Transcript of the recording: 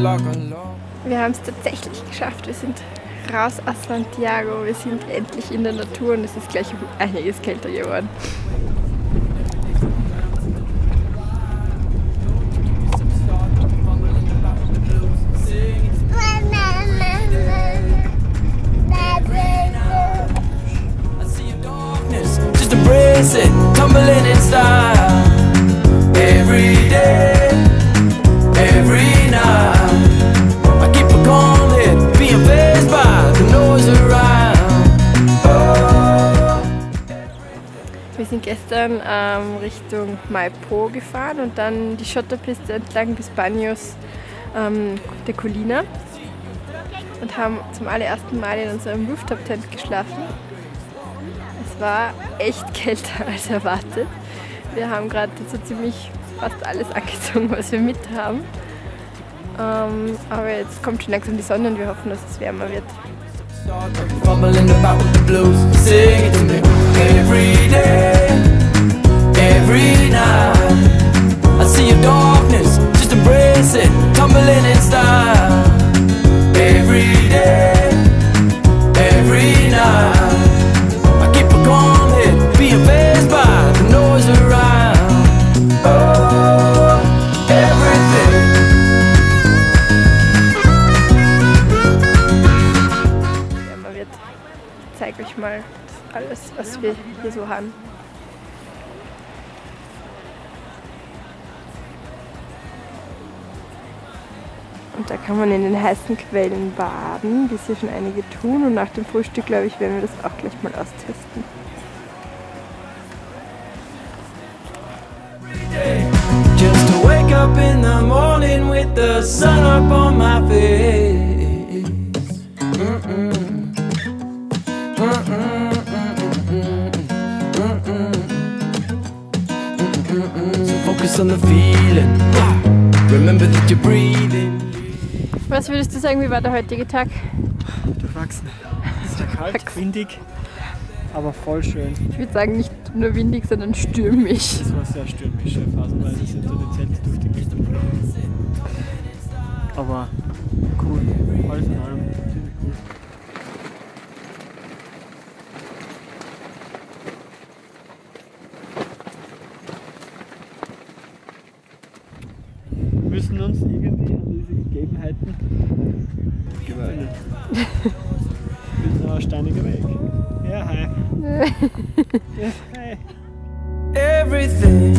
Wir haben es tatsächlich geschafft. Wir sind raus aus Santiago. Wir sind endlich in der Natur und es ist gleich einiges kälter geworden. Tumbling in style every day, every night. I keep a calm head, being fazed by the noise around. Wir sind gestern Richtung Maipo gefahren und dann die Schotterpiste entlang bis Baños de Colina und haben zum allerersten Mal in unserem Rooftop-Tent geschlafen. Es war echt kälter als erwartet. Wir haben gerade so ziemlich fast alles angezogen, was wir mit haben. Aber jetzt kommt schon langsam die Sonne und wir hoffen, dass es wärmer wird. Ich zeige euch mal alles, was wir hier so haben. Und da kann man in den heißen Quellen baden, wie es hier schon einige tun. Und nach dem Frühstück, glaube ich, werden wir das auch gleich mal austesten. Just to wake up in the morning with the sun up on my face. So focus on the feeling. Remember that you're breathing. Was würdest du sagen, wie war der heutige Tag? Durchwachsen. Es ist ja kalt, windig, aber voll schön. Ich würde sagen, nicht nur windig, sondern stürmisch. Es war sehr stürmisch, phasenweise sind so die Zelte durch die Gegend geflogen. Aber cool, alles in allem ziemlich cool. Wir müssen uns irgendwie an diese Gegebenheiten gewöhnen. Das ist ein steiniger Weg. Ja, hi. Ja, hi. Everything